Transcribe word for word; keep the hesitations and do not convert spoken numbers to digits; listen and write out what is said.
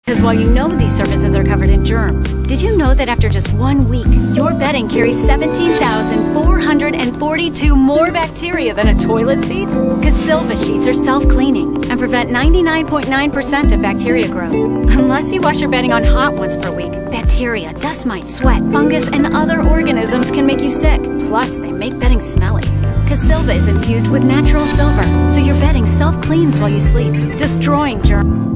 Because while you know these surfaces are covered in germs, did you know that after just one week, your bedding carries seventeen thousand four hundred forty-two more bacteria than a toilet seat? Casilva sheets are self-cleaning and prevent ninety-nine point nine percent of bacteria growth. Unless you wash your bedding on hot once per week, bacteria, dust mites, sweat, fungus, and other organisms can make you sick. Plus, they make bedding smelly. Casilva is infused with natural silver, so your bedding self-cleans while you sleep, destroying germs.